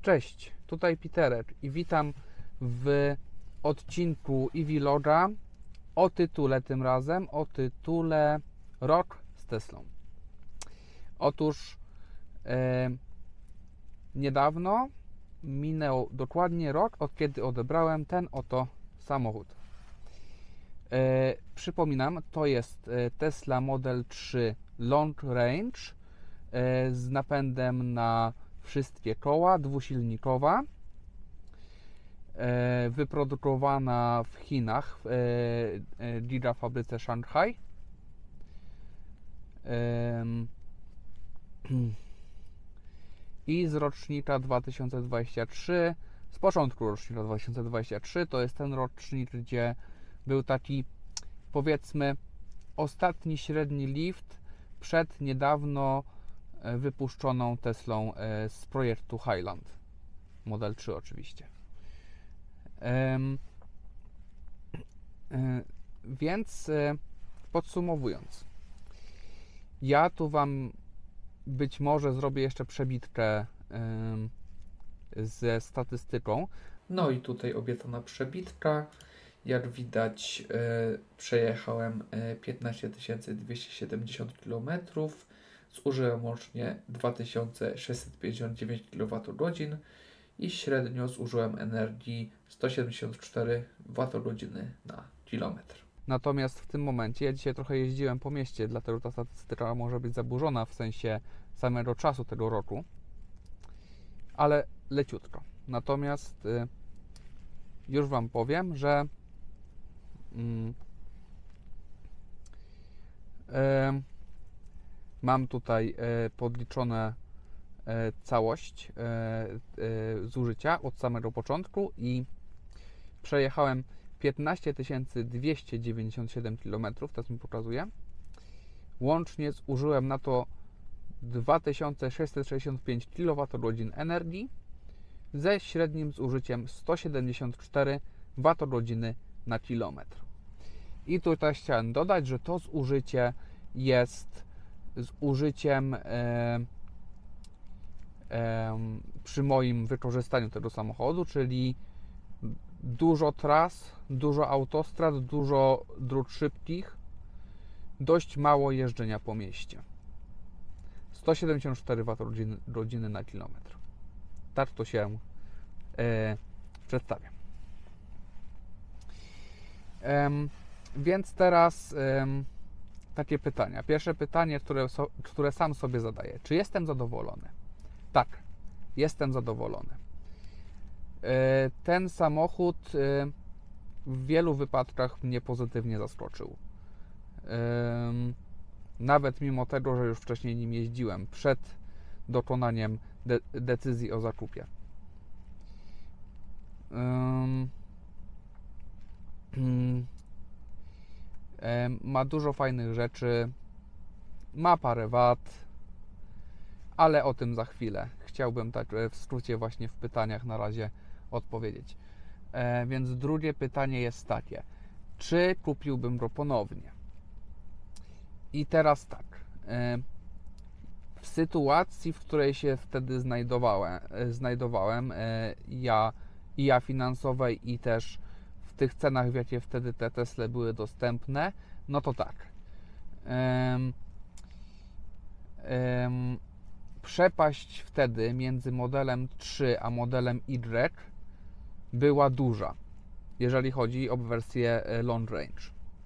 Cześć, tutaj Piterek i witam w odcinku EV Loga o tytule tym razem, o tytule Rok z Teslą. Otóż niedawno minął dokładnie rok, od kiedy odebrałem ten oto samochód. Przypominam, to jest Tesla Model 3 Long Range z napędem na wszystkie koła, dwusilnikowa, wyprodukowana w Chinach w Gigafabryce Shanghai. I z rocznika 2023, z początku rocznika 2023, to jest ten rocznik, gdzie był taki, powiedzmy, ostatni średni lift przed niedawno wypuszczoną Teslą z projektu Highland, Model 3 oczywiście. Więc podsumowując, ja tu Wam być może zrobię jeszcze przebitkę ze statystyką. No i tutaj obiecana przebitka. Jak widać, przejechałem 15 270 km, zużyłem łącznie 2659 kWh i średnio zużyłem energii 174 Wh na kilometr. Natomiast w tym momencie, ja dzisiaj trochę jeździłem po mieście, dlatego ta statystyka może być zaburzona w sensie samego czasu tego roku, ale leciutko. Natomiast już Wam powiem, że mam tutaj podliczone całość zużycia od samego początku i przejechałem 15 297 km, teraz mi pokazuje. Łącznie zużyłem na to 2665 kWh energii ze średnim zużyciem 174 Wh na kilometr. I tutaj chciałem dodać, że to zużycie jest zużyciem przy moim wykorzystaniu tego samochodu, czyli dużo tras, dużo autostrad, dużo dróg szybkich, dość mało jeżdżenia po mieście. 174 Wh na kilometr. Tak to się przedstawia. Więc teraz takie pytania. Pierwsze pytanie, które sam sobie zadaję. Czy jestem zadowolony? Tak, jestem zadowolony. Ten samochód w wielu wypadkach mnie pozytywnie zaskoczył. Nawet mimo tego, że już wcześniej nim jeździłem przed dokonaniem decyzji o zakupie. Ma dużo fajnych rzeczy, ma parę wad, ale o tym za chwilę. Chciałbym tak w skrócie właśnie w pytaniach na razie odpowiedzieć. Więc drugie pytanie jest takie: czy kupiłbym go ponownie? I teraz tak, w sytuacji, w której się wtedy znajdowałem ja finansowej i też w tych cenach, w jakie wtedy te Tesle były dostępne, no to tak. Przepaść wtedy między modelem 3 a modelem Y była duża, jeżeli chodzi o wersję Long Range.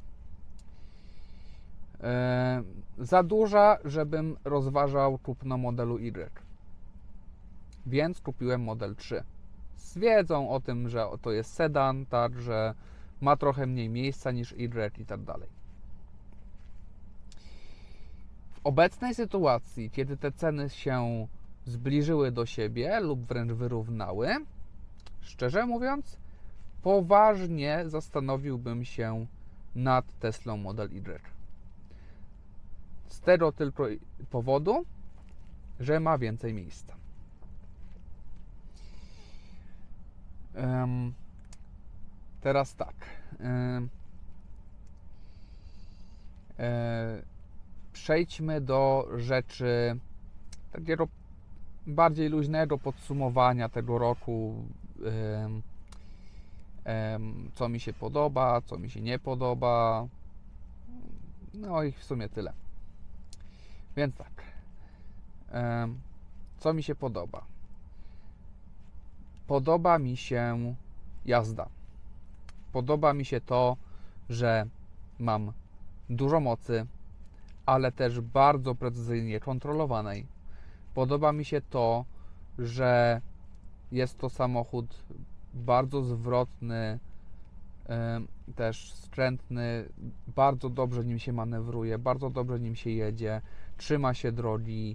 Za duża, żebym rozważał kupno modelu Y. Więc kupiłem model 3. Z wiedzą o tym, że to jest sedan, tak, że ma trochę mniej miejsca niż Y i tak dalej. W obecnej sytuacji, kiedy te ceny się zbliżyły do siebie lub wręcz wyrównały, szczerze mówiąc, poważnie zastanowiłbym się nad Teslą Model Y. Z tego tylko powodu, że ma więcej miejsca. Teraz tak. Przejdźmy do rzeczy takiego bardziej luźnego podsumowania tego roku, co mi się podoba, co mi się nie podoba. No i w sumie tyle. Więc tak, co mi się podoba? Podoba mi się jazda. Podoba mi się to, że mam dużo mocy, ale też bardzo precyzyjnie kontrolowanej. Podoba mi się to, że jest to samochód bardzo zwrotny, też skrętny, bardzo dobrze nim się manewruje, bardzo dobrze nim się jedzie, trzyma się drogi,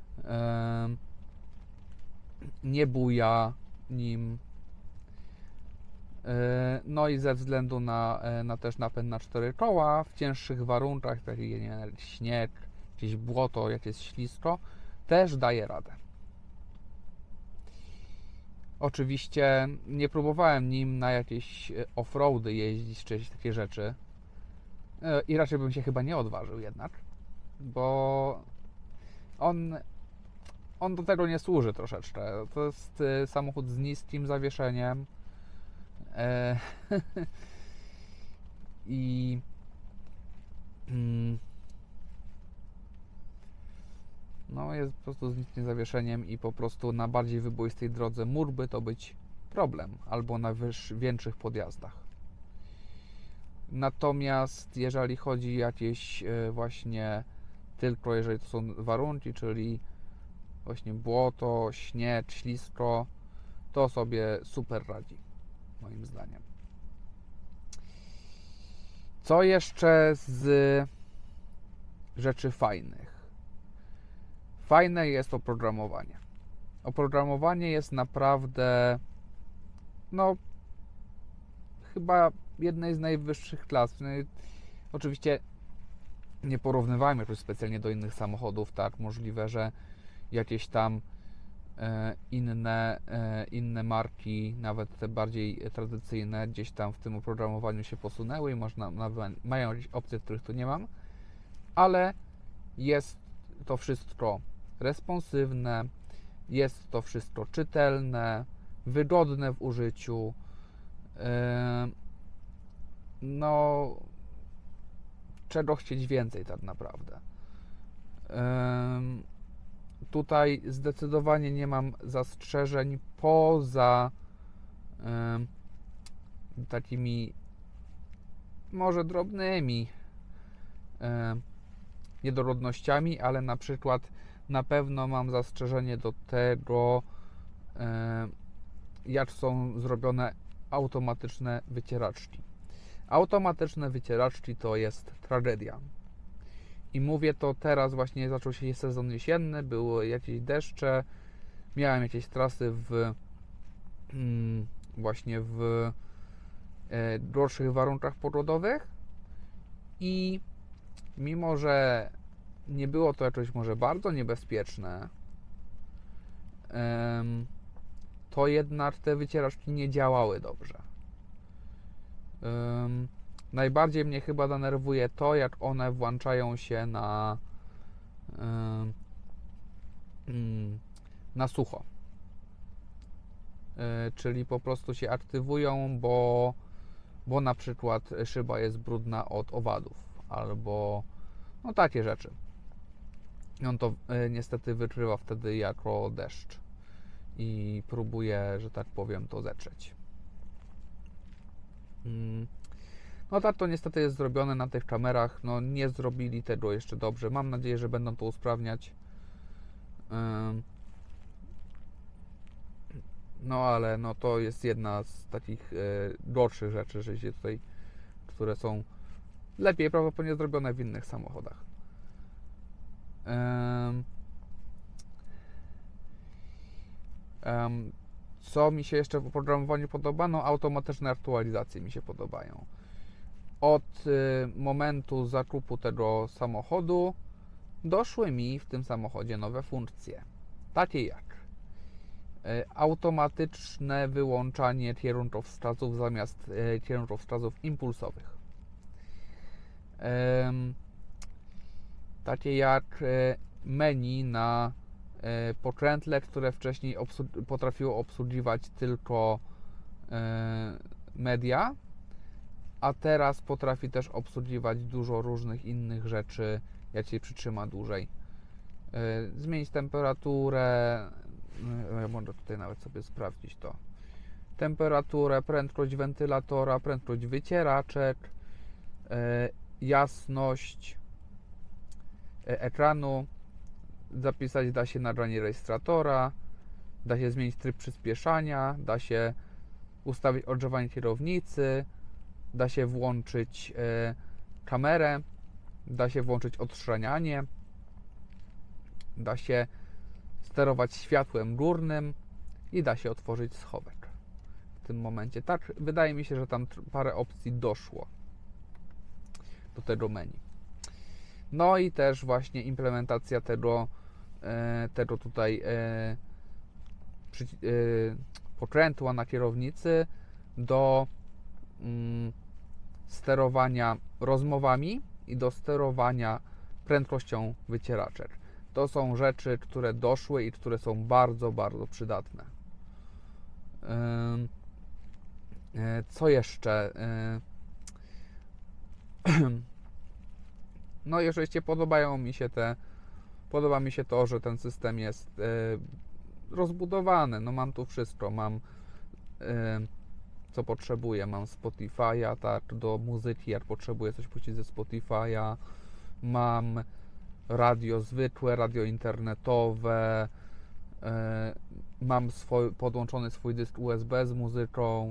nie buja nim. No i ze względu na też napęd na 4 koła w cięższych warunkach, takich jak śnieg, jakieś błoto, jak jest ślisko, też daje radę. Oczywiście nie próbowałem nim na jakieś offroady jeździć czy jakieś takie rzeczy i raczej bym się chyba nie odważył jednak, bo on do tego nie służy troszeczkę. To jest samochód z niskim zawieszeniem i no jest po prostu z niskim zawieszeniem i po prostu na bardziej wyboistej drodze mógłby to być problem, albo na większych podjazdach. Natomiast jeżeli chodzi jakieś właśnie tylko jeżeli to są warunki, czyli właśnie błoto, śnieg, ślisko, to sobie super radzi, moim zdaniem. Co jeszcze z rzeczy fajnych? Fajne jest oprogramowanie. Oprogramowanie jest naprawdę, no, chyba jednej z najwyższych klas. No, oczywiście nie porównywajmy jakoś specjalnie do innych samochodów, tak, możliwe, że jakieś tam inne marki, nawet te bardziej tradycyjne, gdzieś tam w tym oprogramowaniu się posunęły i mają jakieś opcje, których tu nie mam, ale jest to wszystko responsywne, jest to wszystko czytelne, wygodne w użyciu. No, czego chcieć więcej tak naprawdę. Tutaj zdecydowanie nie mam zastrzeżeń poza takimi może drobnymi niedogodnościami, ale na przykład na pewno mam zastrzeżenie do tego, jak są zrobione automatyczne wycieraczki. Automatyczne wycieraczki to jest tragedia. I mówię to teraz, właśnie zaczął się sezon jesienny, były jakieś deszcze, miałem jakieś trasy właśnie w gorszych warunkach pogodowych i mimo, że nie było to jakoś może bardzo niebezpieczne, to jednak te wycieraczki nie działały dobrze. Najbardziej mnie chyba denerwuje to, jak one włączają się na sucho. Czyli po prostu się aktywują, bo na przykład szyba jest brudna od owadów, albo no takie rzeczy. I on to niestety wykrywa wtedy jako deszcz i próbuje, że tak powiem, to zetrzeć. No tak to niestety jest zrobione na tych kamerach, no nie zrobili tego jeszcze dobrze. Mam nadzieję, że będą to usprawniać. No ale no to jest jedna z takich gorszych rzeczy, że się tutaj, które są lepiej prawdopodobnie zrobione w innych samochodach. Co mi się jeszcze w oprogramowaniu podoba? No automatyczne aktualizacje mi się podobają. Od momentu zakupu tego samochodu doszły mi w tym samochodzie nowe funkcje, takie jak automatyczne wyłączanie kierunkowskazów zamiast kierunkowskazów impulsowych, takie jak menu na pokrętle, które wcześniej potrafiło obsługiwać tylko media, a teraz potrafi też obsługiwać dużo różnych innych rzeczy, jak się przytrzyma dłużej. Zmienić temperaturę, ja mogę tutaj nawet sobie sprawdzić to. Temperaturę, prędkość wentylatora, prędkość wycieraczek, jasność ekranu, zapisać da się nagranie rejestratora, da się zmienić tryb przyspieszania, da się ustawić ogrzewanie kierownicy, da się włączyć kamerę, da się włączyć odszranianie, da się sterować światłem górnym i da się otworzyć schowek w tym momencie. Tak, wydaje mi się, że tam parę opcji doszło do tego menu. No i też właśnie implementacja tego tutaj pokrętła na kierownicy do sterowania rozmowami i do sterowania prędkością wycieraczek. To są rzeczy, które doszły i które są bardzo, bardzo przydatne. Co jeszcze? No i oczywiście podoba mi się to, że ten system jest rozbudowany. No mam tu wszystko, mam co potrzebuję, mam Spotify'a, tak, do muzyki, jak potrzebuję coś puścić ze Spotify'a, mam radio zwykłe, radio internetowe, mam podłączony swój dysk USB z muzyką,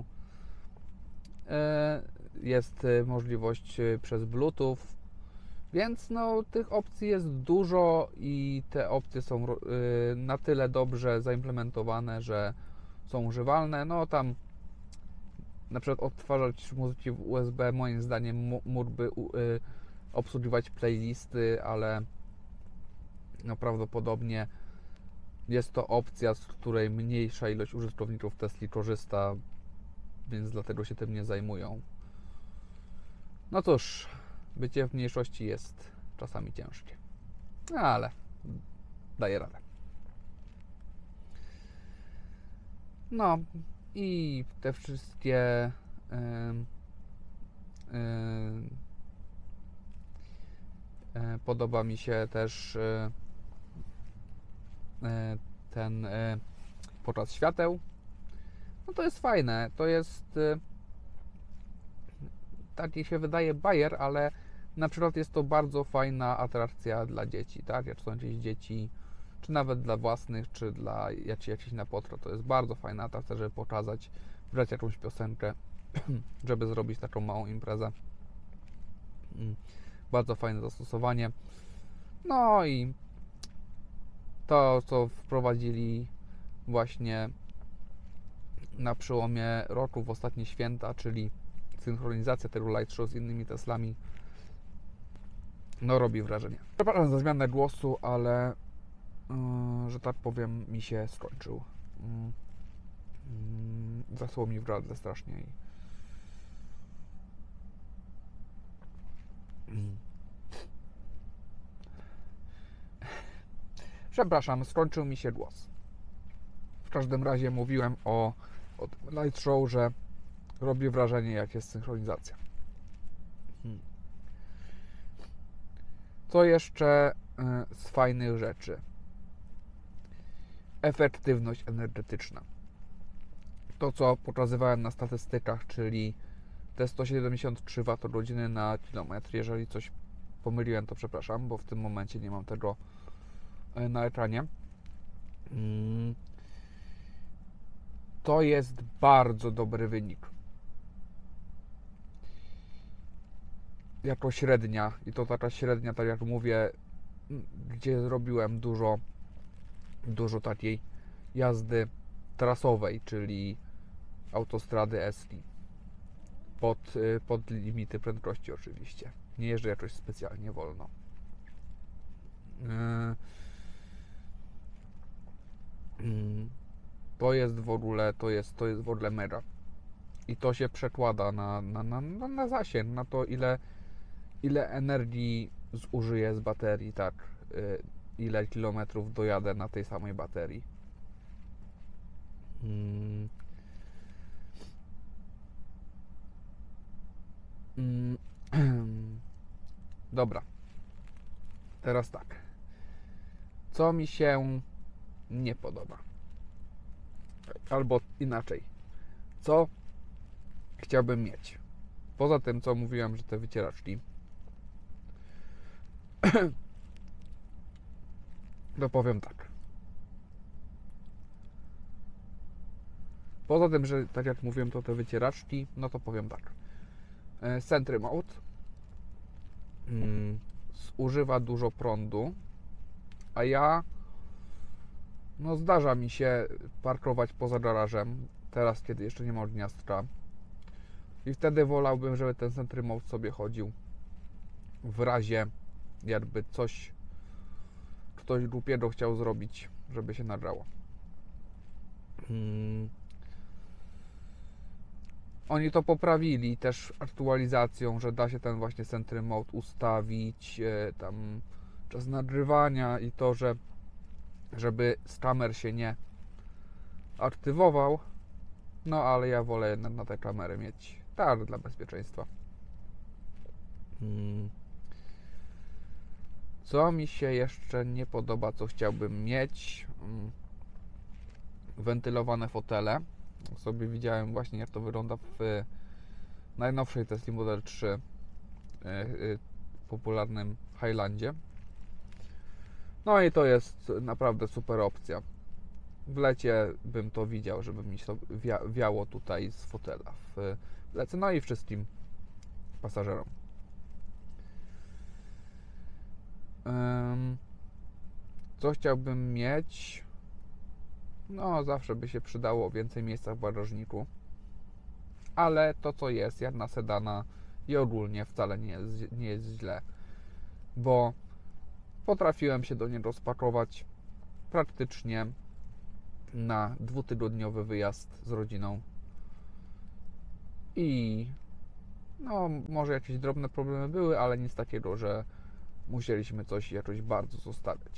jest możliwość przez Bluetooth, więc no tych opcji jest dużo i te opcje są na tyle dobrze zaimplementowane, że są używalne. No tam na przykład odtwarzać muzyki w USB moim zdaniem mógłby obsługiwać playlisty, ale no prawdopodobnie jest to opcja, z której mniejsza ilość użytkowników Tesli korzysta, więc dlatego się tym nie zajmują. No cóż, bycie w mniejszości jest czasami ciężkie, ale daje radę. No i te wszystkie podoba mi się też ten pokaz świateł. No to jest fajne, to jest taki się wydaje bajer, ale na przykład jest to bardzo fajna atrakcja dla dzieci, tak? Jak są jakieś dzieci, czy nawet dla własnych, czy dla jakichś na potro, to jest bardzo fajna atrakcja, żeby pokazać, wybrać jakąś piosenkę, żeby zrobić taką małą imprezę. Bardzo fajne zastosowanie. No i to, co wprowadzili właśnie na przełomie roku w ostatnie święta, czyli synchronizacja tego Light Show z innymi Teslami, no robi wrażenie. Przepraszam za zmianę głosu, ale że tak powiem, mi się skończył. Zasło mi w gardle strasznie. Przepraszam, skończył mi się głos. W każdym razie mówiłem o Light Show, że robi wrażenie, jak jest synchronizacja. Co jeszcze z fajnych rzeczy? Efektywność energetyczna. To, co pokazywałem na statystykach, czyli te 173 Wh na kilometr. Jeżeli coś pomyliłem, to przepraszam, bo w tym momencie nie mam tego na ekranie. To jest bardzo dobry wynik. Jako średnia, i to taka średnia, tak jak mówię, gdzie zrobiłem dużo takiej jazdy trasowej, czyli autostrady Esti. Pod limity prędkości oczywiście. Nie jeżdżę jakoś specjalnie wolno. To jest w ogóle mega. I to się przekłada na zasięg, na to ile energii zużyje z baterii, tak. ile kilometrów dojadę na tej samej baterii. Dobra. Teraz tak. Co mi się nie podoba? Albo inaczej. Co chciałbym mieć? Poza tym, co mówiłem, że te wycieraczki, to powiem tak. Poza tym, że tak jak mówiłem, to te wycieraczki, no to powiem tak. Sentry Mode zużywa dużo prądu, a ja zdarza mi się parkować poza garażem, teraz kiedy jeszcze nie ma ogniastka, i wtedy wolałbym, żeby ten Sentry Mode sobie chodził w razie jakby ktoś głupiego chciał zrobić, żeby się nagrało. Oni to poprawili też aktualizacją, że da się ten właśnie Sentry Mode ustawić, tam czas nagrywania i to, żeby z kamer się nie aktywował. No ale ja wolę jednak na te kamery mieć, tak, dla bezpieczeństwa. Co mi się jeszcze nie podoba, co chciałbym mieć? Wentylowane fotele. Sobie widziałem właśnie, jak to wygląda w najnowszej Tesla Model 3, popularnym Highlandzie. No i to jest naprawdę super opcja. W lecie bym to widział, żeby mi się wiało tutaj z fotela w lecie, no i wszystkim pasażerom. Co chciałbym mieć? No, zawsze by się przydało więcej miejsca w bagażniku. Ale to, co jest, jak na sedana i ogólnie wcale nie jest źle. Bo potrafiłem się do niego spakować praktycznie na 2-tygodniowy wyjazd z rodziną. I no, może jakieś drobne problemy były, ale nic takiego, że musieliśmy coś jakoś bardzo zostawiać.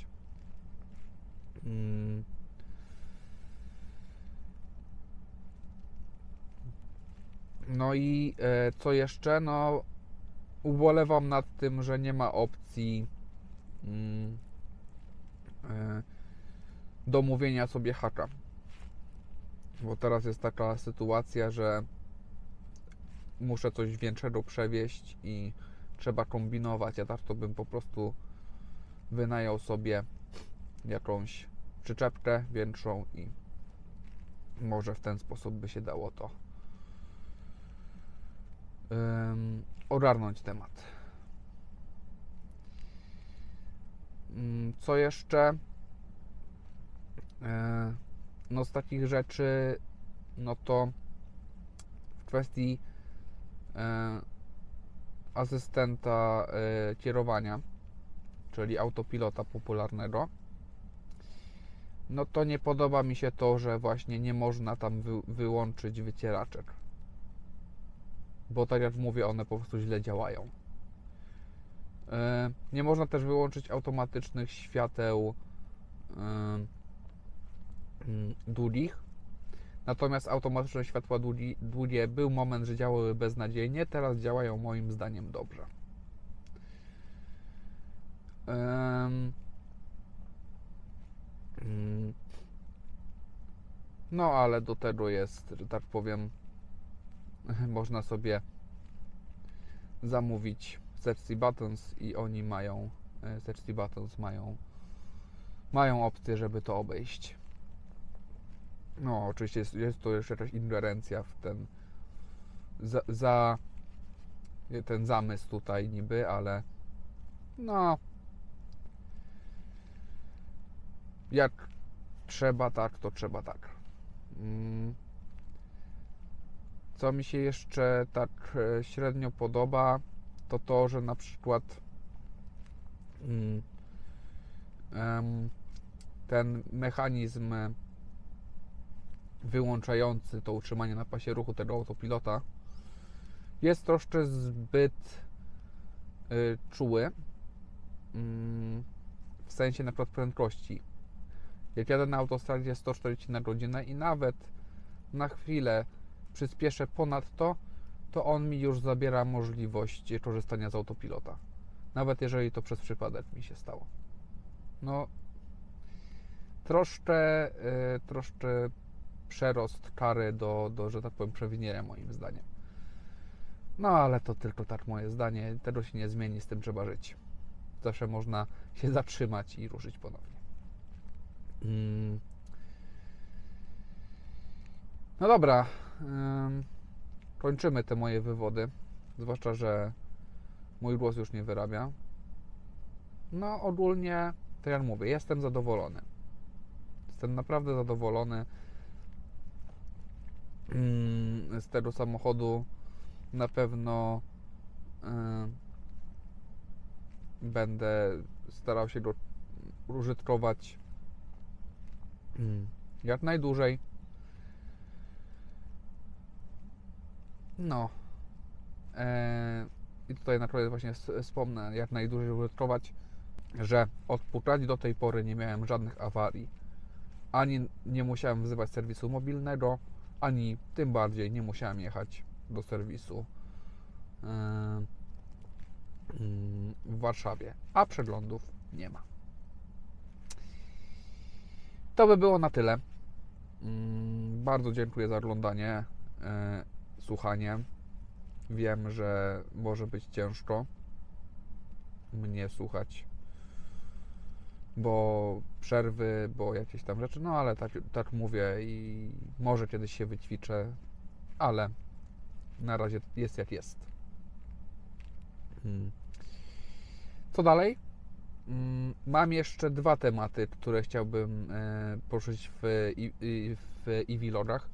No i co jeszcze? No, ubolewam nad tym, że nie ma opcji domówienia sobie haka. Bo teraz jest taka sytuacja, że muszę coś większego przewieźć i trzeba kombinować. Ja tak to bym po prostu wynajął sobie jakąś przyczepkę większą i może w ten sposób by się dało to ogarnąć temat. Co jeszcze? No z takich rzeczy, no to w kwestii asystenta kierowania, czyli autopilota popularnego, no to nie podoba mi się to, że właśnie nie można tam wyłączyć wycieraczek. Bo tak jak mówię, one po prostu źle działają. Nie można też wyłączyć automatycznych świateł długich. Natomiast automatyczne światła długie był moment, że działały beznadziejnie, teraz działają moim zdaniem dobrze. No ale do tego jest, że tak powiem, można sobie zamówić Safety Buttons i oni mają, Safety Buttons mają opcję, żeby to obejść. No, oczywiście jest to jeszcze jakaś ingerencja w ten ten zamysł tutaj niby, ale no jak trzeba tak, to trzeba tak. Co mi się jeszcze tak średnio podoba, to to, że na przykład ten mechanizm wyłączający to utrzymanie na pasie ruchu tego autopilota jest troszkę zbyt czuły, w sensie na przykład prędkości. Jak jadę na autostradzie 140 na godzinę i nawet na chwilę przyspieszę ponad to on mi już zabiera możliwość korzystania z autopilota. Nawet jeżeli to przez przypadek mi się stało. No, troszkę przerost kary do, że tak powiem, przewinienia moim zdaniem. No, ale to tylko tak moje zdanie. Tego się nie zmieni, z tym trzeba żyć. Zawsze można się zatrzymać i ruszyć ponownie. No dobra. Kończymy te moje wywody. Zwłaszcza, że mój głos już nie wyrabia. No, ogólnie, to jak mówię, jestem zadowolony. Jestem naprawdę zadowolony z tego samochodu. Na pewno będę starał się go użytkować jak najdłużej. No. I tutaj na koniec właśnie wspomnę, jak najdłużej użytkować, że odpukać do tej pory nie miałem żadnych awarii. Ani nie musiałem wzywać serwisu mobilnego, ani tym bardziej nie musiałem jechać do serwisu w Warszawie, a przeglądów nie ma. To by było na tyle. Bardzo dziękuję za oglądanie, słuchanie. Wiem, że może być ciężko mnie słuchać, bo przerwy, bo jakieś tam rzeczy, no ale tak mówię i może kiedyś się wyćwiczę, ale na razie jest jak jest. Co dalej? Mam jeszcze 2 tematy, które chciałbym poruszyć w e-vlogach.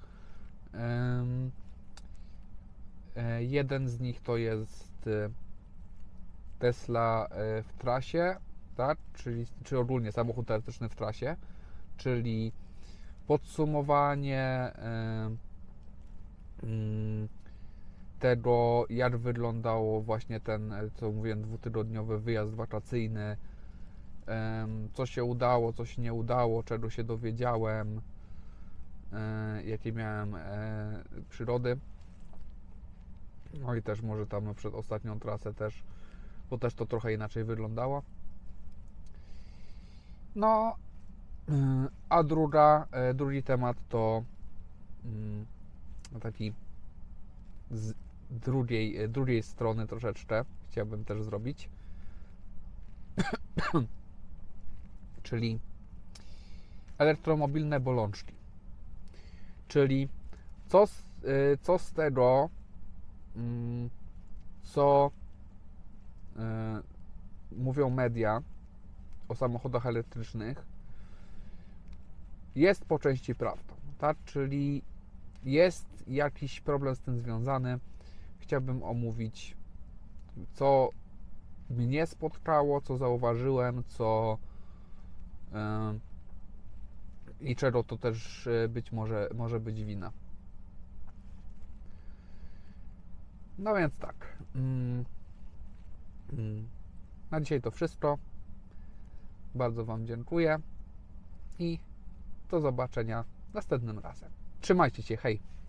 Jeden z nich to jest Tesla w trasie, tak? Czy ogólnie samochód elektryczny w trasie, czyli podsumowanie tego, jak wyglądało właśnie ten, co mówiłem, 2-tygodniowy wyjazd wakacyjny, co się udało, co się nie udało, czego się dowiedziałem, jakie miałem przygody. No i też może tam przed ostatnią trasę też, bo też to trochę inaczej wyglądało. No, a drugi temat to taki z drugiej strony troszeczkę chciałbym też zrobić, czyli elektromobilne bolączki. Czyli co z tego, co mówią media o samochodach elektrycznych, jest po części prawdą, tak? Czyli jest jakiś problem z tym związany. Chciałbym omówić, co mnie spotkało, co zauważyłem, i czego to też być może być wina. No więc tak. Na dzisiaj to wszystko. Bardzo Wam dziękuję i do zobaczenia następnym razem. Trzymajcie się, hej!